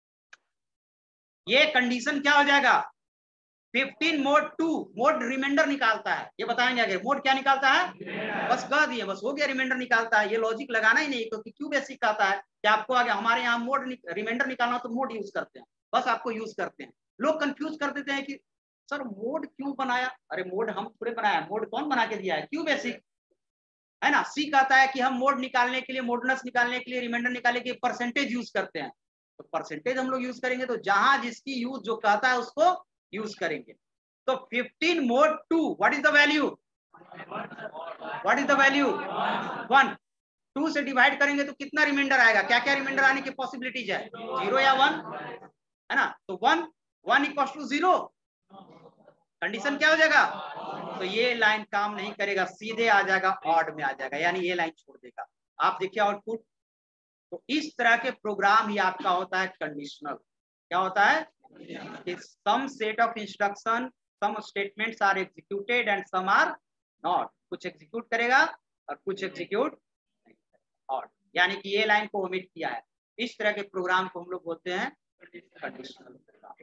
ये कंडीशन क्या हो जाएगा, fifteen mod two, mod reminder निकालता है, ये बताएंगे आगे मोड क्या निकालता है, बस कह दिए, बस हो गया, रिमाइंडर निकालता है। ये लॉजिक लगाना ही नहीं, क्योंकि क्यों बेसिक कहता है कि आपको आगे हमारे यहाँ मोड रिमाइंडर निकालना तो मोड यूज करते हैं, बस आपको यूज करते हैं। लोग कंफ्यूज कर देते हैं कि सर मोड क्यों बनाया, अरे मोड हम थोड़े बनाया, मोड कौन बना के दिया है, क्यों बेसिक, है ना। सी कहता है कि हम मोड निकालने के लिए, मोडनस निकालने के लिए, रिमाइंडर निकालने के लिए परसेंटेज यूज करते हैं, तो परसेंटेज हम लोग यूज करेंगे, तो जहां जिसकी यूज जो कहता है उसको यूज करेंगे। तो fifteen mod two what is the value, what is the value one, two से डिवाइड करेंगे तो कितना रिमाइंडर आएगा, क्या क्या रिमाइंडर आने की पॉसिबिलिटीज है, जीरो या वन, है ना। तो one, one equal to zero, condition क्या हो जाएगा, तो ये लाइन काम नहीं करेगा, सीधे आ जाएगा ऑड में आ जाएगा, यानी ये लाइन छोड़ देगा। आप देखिए आउटपुट, तो इस तरह के प्रोग्राम ही आपका होता है कंडीशनल। क्या होता है, some set of instruction, some statements are executed and some are not, कुछ एग्जीक्यूट करेगा और कुछ एग्जीक्यूट और, यानी कि ये लाइन को ओमिट किया है। इस तरह के प्रोग्राम को हम लोग बोलते हैं कंडीशनल प्रोग्राम।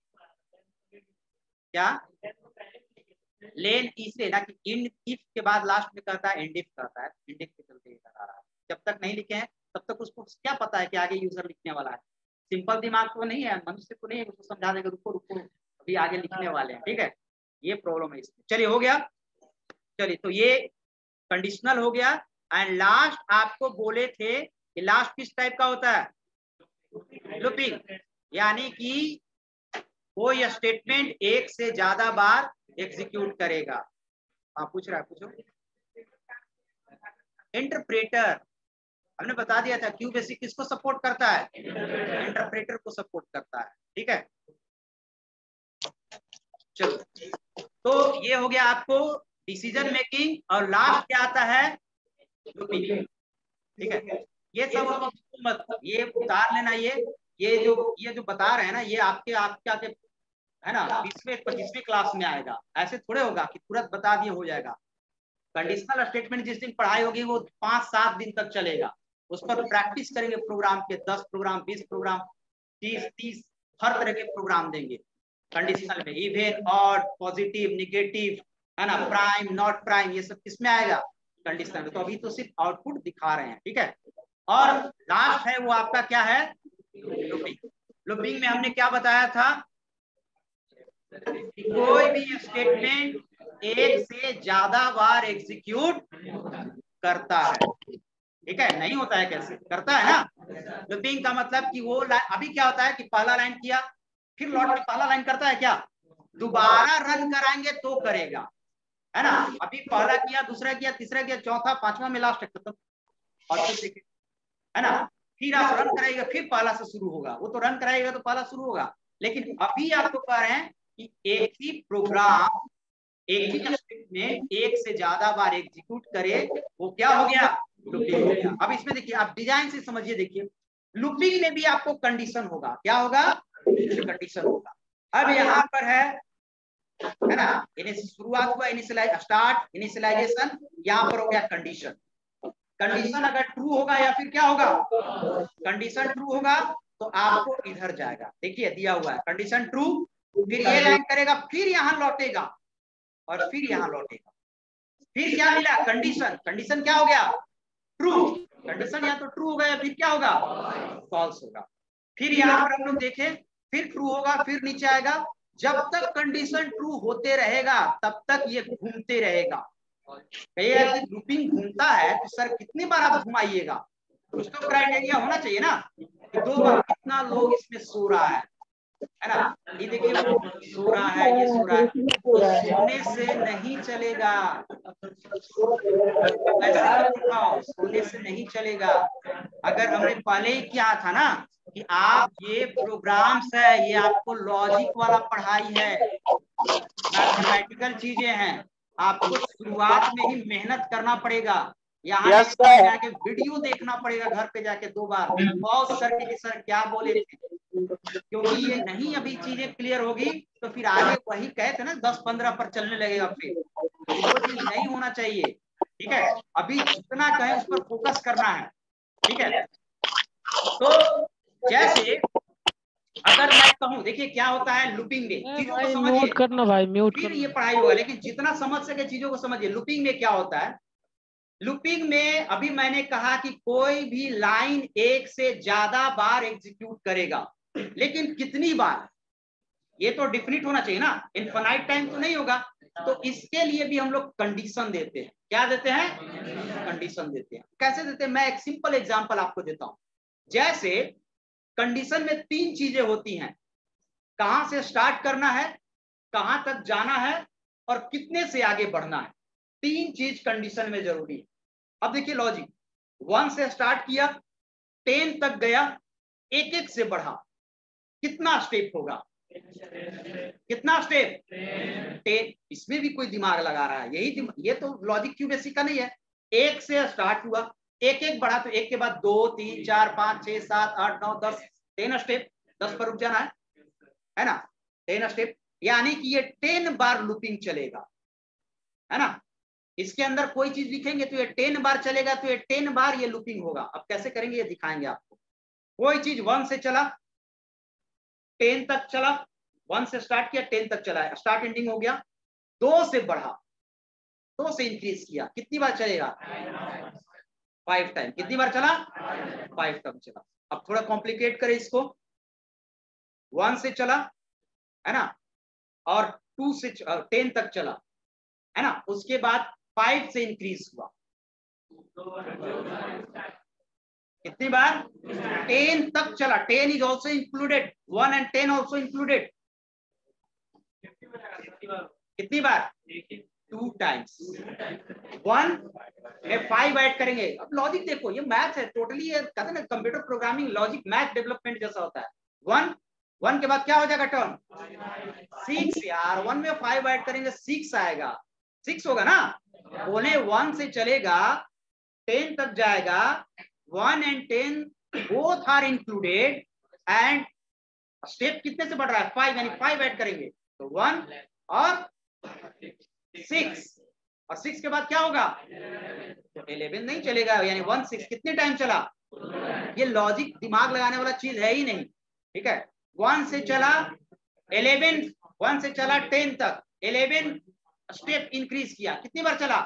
क्या लेन इसे ना कि इन इफ के बाद लास्ट में कहता है इंडिफ करता है, इंडिफ के चलते कर रहा है। जब तक नहीं लिखे हैं तब तक उसको क्या पता है कि आगे यूजर लिखने वाला है। सिंपल दिमाग को नहीं है, मनुष्य को नहीं है, उसको समझा देगा रुको रुको अभी आगे लिखने वाले हैं, ठीक है, ये प्रॉब्लम है इसमें। चलिए हो गया, चलिए तो ये कंडीशनल हो गया। एंड लास्ट आपको बोले थे कि लास्ट किस टाइप का होता है, लूपिंग, यानी कि कोई स्टेटमेंट एक से ज्यादा बार एग्जीक्यूट करेगा। आप पूछ रहा है, पूछो। इंटरप्रेटर हमने बता दिया था, क्यू बेसिक किसको सपोर्ट करता है, इंटरप्रेटर को सपोर्ट करता है, ठीक है। चलो तो ये हो गया आपको डिसीजन मेकिंग, और लास्ट क्या आता है, लूपिंग, ठीक है। ये सब मत ये उतार लेना, ये ये जो ये जो बता रहे हैं ना, ये आपके आपके आके है ना बीसवें पच्चीसवीं क्लास में आएगा। ऐसे थोड़े होगा कि तुरंत बता दिए हो जाएगा। कंडीशनल स्टेटमेंट जिस दिन पढ़ाई होगी वो पांच सात दिन तक चलेगा, उस पर प्रैक्टिस करेंगे प्रोग्राम के, दस प्रोग्राम, बीस प्रोग्राम, तीस तीस हर तरह के प्रोग्राम देंगे कंडीशनल में, इवन ऑड, पॉजिटिव, निगेटिव, है ना, प्राइम, नॉट प्राइम, ये सब किसमें आएगा, कंडीशनल में। तो अभी तो सिर्फ आउटपुट दिखा रहे हैं, ठीक है। और लास्ट है वो आपका क्या है, लूपिंग। लूपिंग में हमने क्या बताया था, कोई भी स्टेटमेंट एक से ज्यादा बार एग्जीक्यूट करता है, ठीक है। नहीं होता है कैसे, करता है ना। लूपिंग का मतलब कि वो अभी क्या होता है कि पहला लाइन किया फिर लौट के पहला लाइन करता है, क्या दोबारा रन कराएंगे तो करेगा, है ना। अभी पहला किया, दूसरा किया, तीसरा किया, चौथा, पांचवा में लास्ट खत्म, और फिर देखिए, है ना, फिर आप रन कराएगा फिर पहला से शुरू होगा। वो तो रन कराएगा तो पहला शुरू होगा, लेकिन अभी आपको कह रहे हैं कि एक ही प्रोग्राम एक ही स्टेटमेंट एक से ज्यादा बार एग्जीक्यूट करे, वो क्या हो गया, लूपिंग हो गया। अब इसमें देखिए, आप डिजाइन से समझिए, देखिए लूपिंग में भी आपको कंडीशन होगा, क्या होगा, कंडीशन होगा। अब यहाँ पर है है ना, शुरुआत हुआ, इनिशियलाइज स्टार्ट इनिशियलाइजेशन, यहाँ पर हो गया कंडीशन। कंडीशन अगर ट्रू होगा या फिर क्या होगा, कंडीशन ट्रू होगा तो आपको इधर जाएगा, देखिए दिया हुआ है कंडीशन ट्रू, फिर ये लाइन करेगा, फिर यहाँ लौटेगा और फिर यहाँ लौटेगा, फिर क्या मिला, कंडीशन, कंडीशन क्या हो गया, ट्रू, कंडीशन या तो ट्रू होगा या फिर क्या होगा, फॉल्स होगा। फिर यहाँ पर हम लोग देखें, फिर ट्रू होगा, फिर नीचे आएगा। जब तक कंडीशन ट्रू होते रहेगा तब तक ये घूमते रहेगा। लूपिंग घूमता है तो सर कितनी बार आप घुमाइएगा, कुछ तो क्राइटेरिया होना चाहिए ना, कि दो बार, कितना लोग इसमें सो रहा है है ना। ये देखिए सो रहा है, ये सो रहा है, तो सोने से नहीं चलेगा, ऐसे दिखाओ, सोने से नहीं चलेगा। अगर हमने पहले ही किया था ना कि आप ये प्रोग्राम्स है, ये आपको लॉजिक वाला पढ़ाई है, मैथमेटिकल चीजें हैं, आपको शुरुआत में ही मेहनत करना पड़ेगा। यहाँ yes, जाके वीडियो देखना पड़ेगा घर पे जाके दो बार, बहुत सर के सर क्या बोले थे, क्योंकि ये नहीं अभी चीजें क्लियर होगी तो फिर आगे वही कहे थे ना दस पंद्रह पर चलने लगेगा, फिर वो चीज नहीं होना चाहिए, ठीक है। अभी जितना कहे उस पर फोकस करना है, ठीक है। तो जैसे अगर मैं कहूँ, देखिए क्या होता है लूपिंग में, चीजों को समझिए, म्यूट करना भाई, म्यूट फिर करना। ये पढ़ाई होगा, लेकिन जितना समझ सके चीजों को समझिए। लूपिंग में क्या होता है, लूपिंग में अभी मैंने कहा कि कोई भी लाइन एक से ज्यादा बार एग्जीक्यूट करेगा, लेकिन कितनी बार ये तो डिफिनिट होना चाहिए ना, इनफाइनाइट टाइम तो नहीं होगा। तो इसके लिए भी हम लोग कंडीशन देते हैं। क्या देते हैं, कंडीशन देते हैं। कैसे देते हैं, मैं एक सिंपल एग्जांपल आपको देता हूं। जैसे कंडीशन में तीन चीजें होती हैं, कहां से स्टार्ट करना है, कहां तक जाना है और कितने से आगे बढ़ना है। तीन चीज कंडीशन में जरूरी है। अब देखिए लॉजिक, वन से स्टार्ट किया, टेन तक गया, एक एक से बढ़ा, कितना स्टेप होगा, कितना स्टेप? टेन। इसमें भी कोई दिमाग लगा रहा है, यही ये तो लॉजिक क्यूबेसिक का नहीं है। एक से स्टार्ट हुआ, एक एक बढ़ा, तो एक के बाद दो तीन चार पांच छह सात आठ नौ दस, टेन स्टेप, दस पर रुक जाना है, है ना, टेन स्टेप। यानी कि ये टेन बार लूपिंग चलेगा, है ना। इसके अंदर कोई चीज लिखेंगे तो ये टेन बार चलेगा, तो ये टेन बार ये लूपिंग होगा। अब कैसे करेंगे ये दिखाएंगे आपको। कोई चीज वन से चला टेन तक चला, वन से स्टार्ट किया टेन तक चला, स्टार्ट एंडिंग हो गया। दो से बढ़ा, दो से इंक्रीज किया, कितनी बार चलेगा? Five time. कितनी बार चला? फाइव टाइम चला। अब थोड़ा कॉम्प्लिकेट करें इसको। वन से चला, है ना, और टू से टेन तक चला, है ना, उसके बाद फाइव से इंक्रीज हुआ, कितनी बार? टेन तक चला। Ten is also included, one and ten also included. कितनी बार? Two times. वन में फाइव ऐड करेंगे। अब लॉजिक देखो, ये मैथ है टोटली, कहते हैं ना computer programming logic math development जैसा होता है। वन वन के बाद क्या हो जाएगा टर्म? सिक्स। यार वन में फाइव ऐड करेंगे सिक्स आएगा, सिक्स होगा ना। बोले वन से चलेगा टेन तक जाएगा, one and ten both are included, and step कितने से बढ़ रहा है? फाइव, यानी फाइव ऐड करेंगे तो वन और सिक्स, और सिक्स के बाद क्या होगा? तो इलेवन नहीं चलेगा, यानी वन सिक्स कितने टाइम चला? ये लॉजिक दिमाग लगाने वाला चीज है ही नहीं, ठीक है। वन से चला इलेवन, वन से चला टेन तक, इलेवन स्टेप इंक्रीज किया, कितनी बार चला?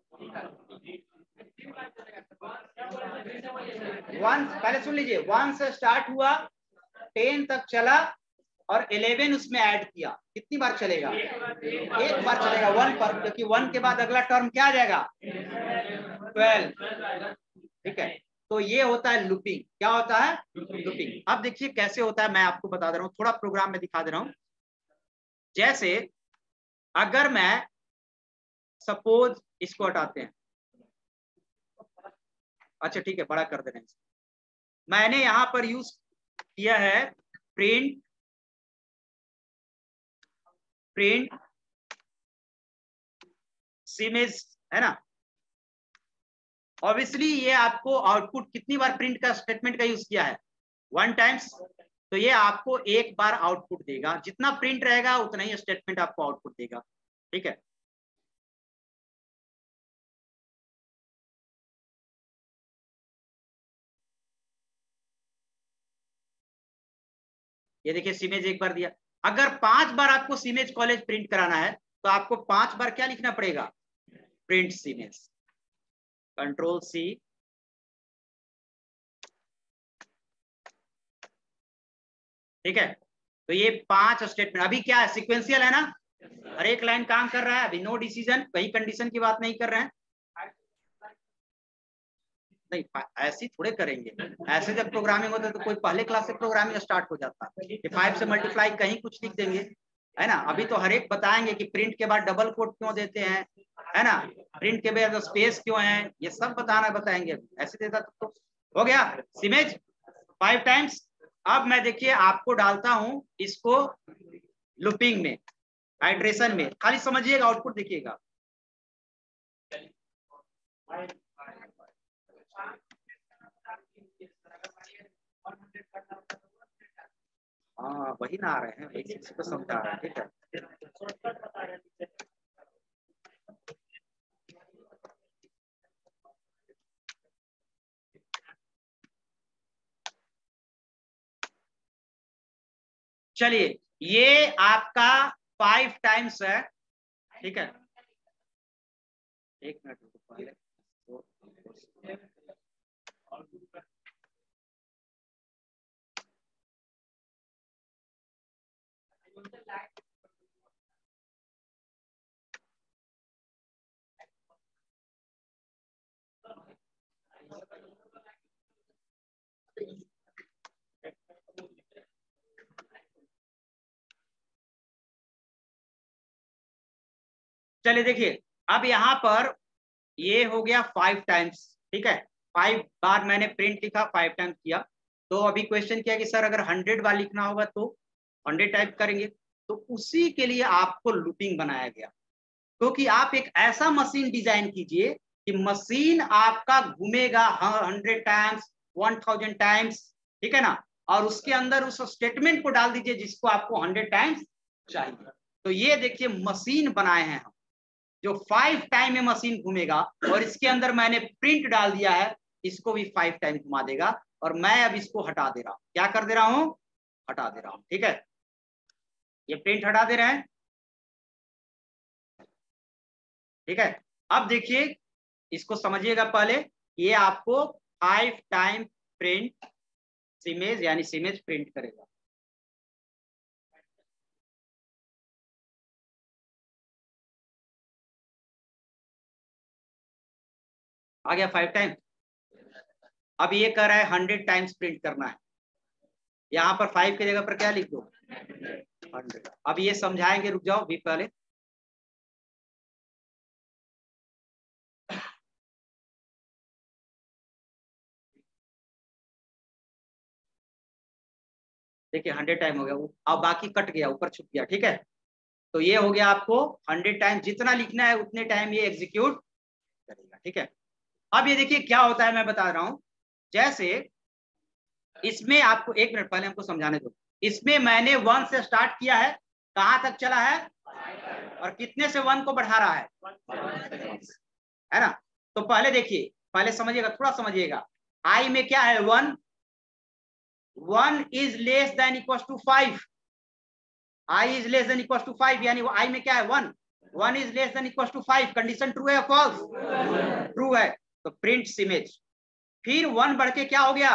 वन, पहले सुन लीजिए, वन से स्टार्ट हुआ, टेन तक चला और इलेवन उसमें ऐड किया, कितनी बार चलेगा? एक बार चलेगा, वन पर, क्योंकि वन के बाद अगला टर्म क्या आ जाएगा? ट्वेल्व, ठीक है। तो ये होता है लूपिंग। क्या होता है? लूपिंग। अब देखिए कैसे होता है, मैं आपको बता दे रहा हूँ, थोड़ा प्रोग्राम में दिखा दे रहा हूँ। जैसे अगर मैं सपोज इसको हटाते हैं, अच्छा ठीक है, बड़ा कर दे रहे हैं। मैंने यहां पर यूज किया है प्रिंट प्रिंट सिमेज, है ना। ऑब्वियसली ये आपको आउटपुट कितनी बार प्रिंट का स्टेटमेंट का यूज किया है? One times. तो ये आपको एक बार आउटपुट देगा, जितना प्रिंट रहेगा उतना ही स्टेटमेंट आपको आउटपुट देगा, ठीक है। ये देखिए सीमेज एक बार दिया। अगर पांच बार आपको सीमेज कॉलेज प्रिंट कराना है तो आपको पांच बार क्या लिखना पड़ेगा? प्रिंट सीमेज। कंट्रोल सी, ठीक है। तो ये पांच स्टेटमेंट, अभी क्या है? सिक्वेंशियल है ना, हर एक लाइन काम कर रहा है, अभी नो डिसीजन, कहीं कंडीशन की बात नहीं कर रहे हैं। नहीं, ऐसी थोड़े करेंगे, ऐसे जब प्रोग्रामिंग होता है तो कोई पहले क्लास से प्रोग्रामिंग स्टार्ट हो जाता है। फाइव से मल्टीप्लाई कहीं कुछ लिख देंगे, है ना। अभी तो हर एक बताएंगे कि प्रिंट के बाद डबल कोट क्यों देते हैं, है ना, प्रिंट के बाद स्पेस क्यों है, ये सब बताना बताएंगे। ऐसे देता तो हो गया सीमेज फाइव टाइम्स। अब मैं देखिए आपको डालता हूं इसको लूपिंग में, हाइड्रेशन में, खाली समझिएगा, आउटपुट देखिएगा। हाँ वही ना आ रहे हैं, एक चीज को समझा रहे हैं, ठीक है। चलिए ये आपका फाइव टाइम्स है, ठीक है। एक मिनट पहले चलिए देखिए, अब यहाँ पर ये हो गया फाइव टाइम्स, ठीक है। फाइव बार मैंने प्रिंट लिखा, फाइव टाइम्स किया। तो अभी क्वेश्चन किया कि सर अगर हंड्रेड बार लिखना होगा तो हंड्रेड टाइप करेंगे। तो उसी के लिए आपको लूपिंग बनाया गया, क्योंकि तो आप एक ऐसा मशीन डिजाइन कीजिए कि मशीन आपका घूमेगा hundred times, one thousand times, ठीक है ना, और उसके अंदर उस स्टेटमेंट को डाल दीजिए जिसको आपको हंड्रेड टाइम्स चाहिए। तो ये देखिए मशीन बनाए हैं हम, जो फाइव टाइम में मशीन घूमेगा, और इसके अंदर मैंने प्रिंट डाल दिया है, इसको भी फाइव टाइम घुमा देगा, और मैं अब इसको हटा दे रहा हूं। क्या कर दे रहा हूं? हटा दे रहा हूं, ठीक है। ये प्रिंट हटा दे रहे हैं, ठीक है। अब देखिए इसको समझिएगा पहले, ये आपको फाइव टाइम प्रिंट इमेज यानी इमेज प्रिंट करेगा। आ गया फाइव टाइम। अब ये कह रहा है हंड्रेड टाइम्स प्रिंट करना है, यहाँ पर फाइव की जगह पर क्या लिख दो? हंड्रेड। अब ये समझाएंगे, रुक जाओ भी पहले। देखिए हंड्रेड टाइम हो गया, अब बाकी कट गया, ऊपर छुप गया, ठीक है। तो ये हो गया आपको हंड्रेड टाइम, जितना लिखना है उतने टाइम ये एग्जीक्यूट करेगा, ठीक है। अब ये देखिए क्या होता है, मैं बता रहा हूं। जैसे इसमें आपको एक मिनट पहले हमको समझाने दो। इसमें मैंने वन से स्टार्ट किया है, कहां तक चला है, और कितने से वन को बढ़ा रहा है, है ना। तो पहले देखिए, पहले समझिएगा, थोड़ा समझिएगा। आई में क्या है? One. One is less than equal to five. I is less than equal to five, यानी आई में क्या है? One. One is less than equal to five, condition true है या फॉल्स? ट्रू है। तो प्रिंट इमेज। फिर वन बढ़ के क्या हो गया?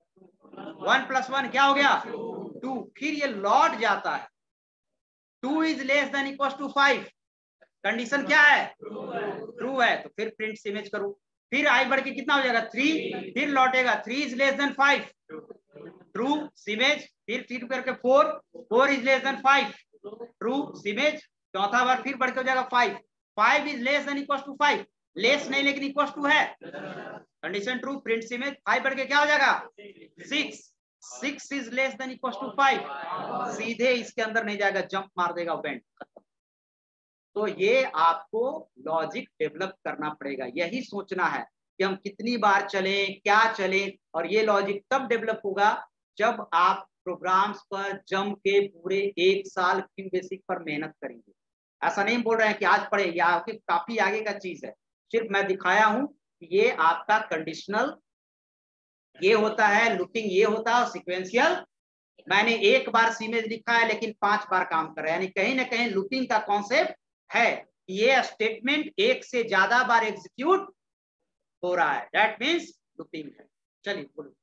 वन प्लस वन क्या हो गया? टू। फिर ये लौट जाता है, two is less than equal to five, condition क्या है? ट्रू है। तो फिर प्रिंट इमेज करो। फिर आई बढ़ के कितना हो जाएगा? थ्री। फिर लौटेगा three is less than five, true image. फिर फिर करके four, four is less than five, true image. चौथा बार फिर बढ़ के हो जाएगा five, five is less than equal to five, less नहीं लेकिन इक्वल टू है, condition true, print image. Five बढ़ के क्या हो जाएगा? Six, six is less than equal to five, सीधे इसके अंदर नहीं जाएगा, जंप मार देगा बेंड। तो ये आपको लॉजिक डेवलप करना पड़ेगा, यही सोचना है कि हम कितनी बार चले, क्या चले, और ये लॉजिक तब डेवलप होगा जब आप प्रोग्राम्स पर जम के पूरे एक साल क्यू बेसिक पर मेहनत करेंगे। ऐसा नहीं बोल रहे हैं कि आज पढ़े, या आपके काफी आगे का चीज है, सिर्फ मैं दिखाया हूं कि ये आपका कंडीशनल ये होता है, लूपिंग ये होता है, और सिक्वेंशियल मैंने एक बार सीमेज लिखा है लेकिन पांच बार काम कर रहा है, यानी कहीं ना कहीं लूपिंग का कॉन्सेप्ट है, ये स्टेटमेंट एक से ज्यादा बार एग्जीक्यूट हो रहा है, दैट मींस लूपिंग है। चलिए बोलो।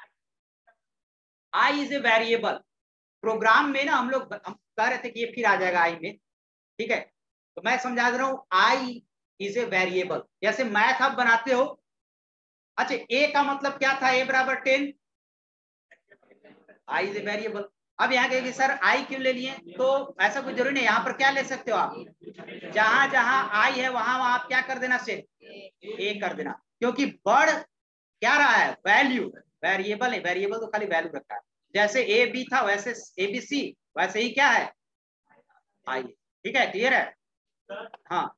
I is a variable. Program में ना हम लोग हम कह रहे थे कि ये फिर आ जाएगा आई में, ठीक है। तो मैं समझा दे रहा हूं, आई इज ए वेरिएबल। जैसे मैथ आप बनाते हो, अच्छा ए का मतलब क्या था? ए बराबर ten, I is a variable. अब यहाँ कहेंगे सर आई क्यों ले लिए? तो ऐसा कोई जरूरी नहीं, यहाँ पर क्या ले सकते हो आप, जहां जहां आई है वहां वहां आप क्या कर देना, सिर्फ ए कर देना, क्योंकि बढ़ क्या रहा है? वैल्यू। वेरिएबल है, वेरिएबल तो खाली वैल्यू रखा है। जैसे ए बी था वैसे ए बी सी, वैसे ही क्या है? आई। ठीक है, क्लियर है? हाँ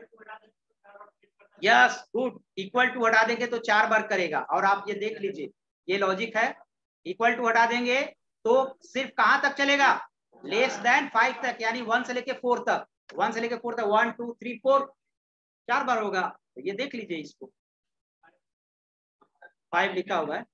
यस गुड। इक्वल टू हटा देंगे तो चार बार करेगा, और आप ये देख लीजिए, ये लॉजिक है। इक्वल टू हटा देंगे तो सिर्फ कहां तक चलेगा? लेस देन फाइव तक, यानी वन से लेके फोर तक, वन से लेके फोर तक, वन टू थ्री फोर, चार बार होगा। तो ये देख लीजिए, इसको फाइव लिखा हुआ है।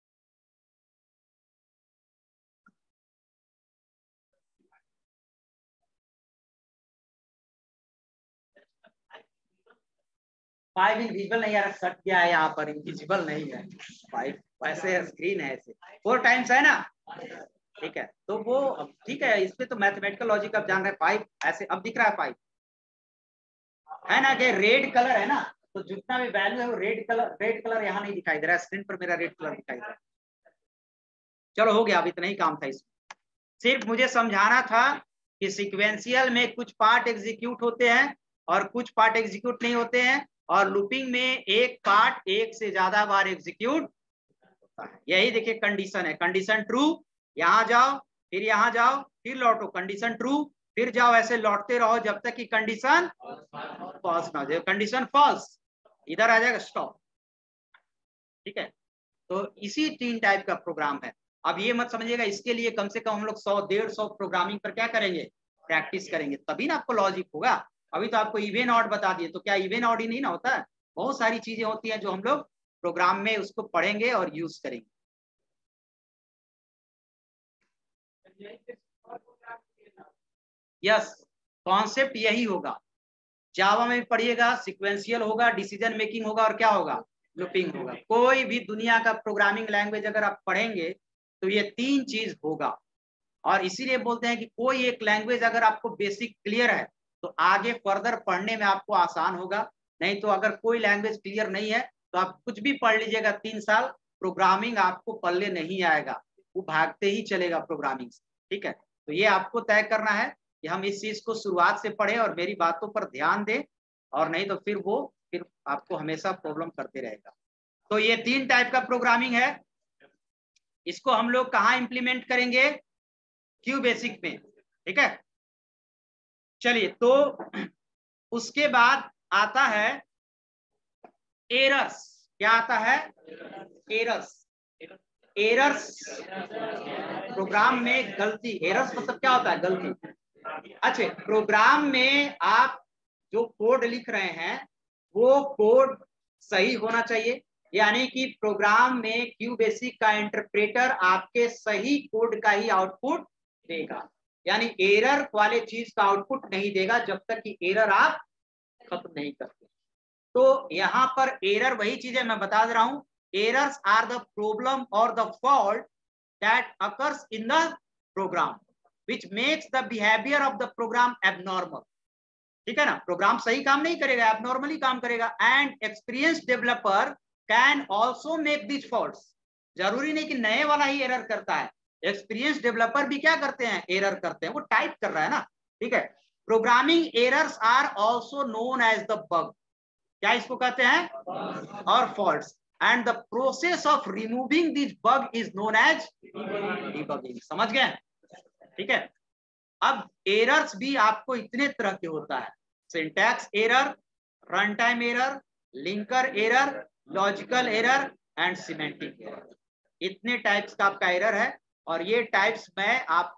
फाइव इनविजिबल नहीं यार, कट गया है यहाँ पर, इनविजिबल नहीं है फाइव, वैसे स्क्रीन है ऐसे, फोर टाइम्स है ना, ठीक है। तो वो ठीक है, इस पे तो मैथमेटिकल लॉजिक आप जान रहे हैं। फाइव ऐसे अब दिख रहा है, फाइव है ना, कि रेड कलर है ना, तो जितना भी वैल्यू है वो रेड कलर, रेड कलर यहाँ नहीं दिखाई दे रहा है, स्क्रीन पर मेरा रेड कलर दिखाई दे रहा है। चलो हो गया, अब इतना ही काम था इसमें, सिर्फ मुझे समझाना था कि सीक्वेंशियल में कुछ पार्ट एग्जीक्यूट होते हैं और कुछ पार्ट एग्जीक्यूट नहीं होते हैं, और लूपिंग में एक पार्ट एक से ज्यादा बार एग्जीक्यूट होता है। यही देखिए कंडीशन है, कंडीशन ट्रू, यहां जाओ, फिर यहाँ जाओ, फिर लौटो, कंडीशन ट्रू, फिर जाओ, ऐसे लौटते रहो जब तक कि कंडीशन फॉल्स ना हो जाए। कंडीशन फॉल्स इधर आ जाएगा, स्टॉप। ठीक है, तो इसी तीन टाइप का प्रोग्राम है। अब ये मत समझिएगा इसके लिए कम से कम हम लोग सौ डेढ़ सौ प्रोग्रामिंग पर क्या करेंगे, प्रैक्टिस करेंगे, तभी ना आपको लॉजिक होगा। अभी तो आपको इवन ऑड बता दिए, तो क्या इवन ऑड ही नहीं ना होता है, बहुत सारी चीजें होती हैं जो हम लोग प्रोग्राम में उसको पढ़ेंगे और यूज करेंगे। यस, कॉन्सेप्ट यही होगा। जावा में भी पढ़िएगा, सीक्वेंशियल होगा, डिसीजन मेकिंग होगा, और क्या होगा, लूपिंग होगा। कोई भी दुनिया का प्रोग्रामिंग लैंग्वेज अगर आप पढ़ेंगे तो ये तीन चीज होगा। और इसीलिए बोलते हैं कि कोई एक लैंग्वेज अगर आपको बेसिक क्लियर है तो आगे फर्दर पढ़ने में आपको आसान होगा। नहीं तो अगर कोई लैंग्वेज क्लियर नहीं है तो आप कुछ भी पढ़ लीजिएगा तीन साल, प्रोग्रामिंग आपको पल्ले नहीं आएगा, वो भागते ही चलेगा प्रोग्रामिंग से। ठीक है, तो ये आपको तय करना है कि हम इस चीज को शुरुआत से पढ़ें और मेरी बातों पर ध्यान दें, और नहीं तो फिर वो फिर आपको हमेशा प्रॉब्लम करते रहेगा। तो ये तीन टाइप का प्रोग्रामिंग है, इसको हम लोग कहाँ इंप्लीमेंट करेंगे, क्यू बेसिक में। ठीक है, चलिए, तो उसके बाद आता है एरर्स। क्या आता है, एरर्स। एरर्स प्रोग्राम में गलती, एरर्स मतलब क्या होता है, गलती। अच्छा, प्रोग्राम में आप जो कोड लिख रहे हैं वो कोड सही होना चाहिए, यानी कि प्रोग्राम में क्यू बेसिक का इंटरप्रेटर आपके सही कोड का ही आउटपुट देगा, यानी एरर वाले चीज का आउटपुट नहीं देगा जब तक कि एरर आप खत्म नहीं करते। तो यहाँ पर एरर वही चीज है, मैं बता दे रहा हूं, एरर्स आर द प्रॉब्लम और the fault that occurs in the program which makes the behaviour of the program abnormal. ठीक है ना, प्रोग्राम सही काम नहीं करेगा, एबनॉर्मली काम करेगा। And experience developer can also make this faults. जरूरी नहीं कि नए वाला ही एरर करता है, एक्सपीरियंस डेवलपर भी क्या करते हैं, एरर करते हैं, वो टाइप कर रहा है ना। ठीक है, programming errors are also known as the bug. क्या इसको कहते हैं, और faults. And the process of removing this bug is known as debugging. समझ गए, ठीक है। अब एरर्स भी आपको इतने तरह के होता है, syntax error, run time error, linker error, logical error and semantic error. इतने टाइप्स का आपका एरर है, और ये टाइप्स मैं आप